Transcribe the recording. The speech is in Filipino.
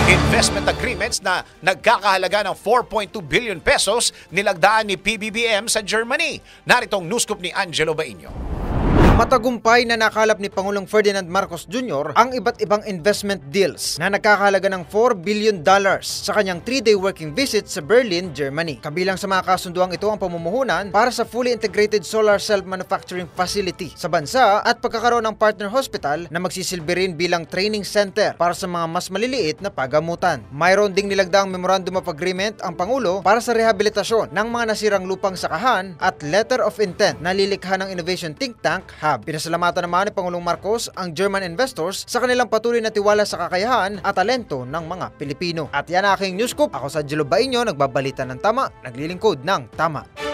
Investment agreements na nagkakahalaga ng 4.2 billion pesos nilagdaan ni PBBM sa Germany. Naritong news scoop ni Angelo Bainio. Matagumpay na nakalap ni Pangulong Ferdinand Marcos Jr. ang iba't ibang investment deals na nagkakahalaga ng $4 billion sa kanyang 3-day working visit sa Berlin, Germany. Kabilang sa mga kasunduang ito ang pamumuhunan para sa fully integrated solar cell manufacturing facility sa bansa at pagkakaroon ng partner hospital na magsisilbi rin bilang training center para sa mga mas maliliit na pagamutan. Mayroon ding nilagdaang memorandum of agreement ang Pangulo para sa rehabilitasyon ng mga nasirang lupang sakahan at letter of intent na lilikha ng innovation think tank Pinasalamatan naman ni Pangulong Marcos ang German investors sa kanilang patuloy na tiwala sa kakayahan at talento ng mga Pilipino. At yan ang aking news scoop. Ako sa Angelo Bainio, nagbabalita ng tama, naglilingkod ng tama.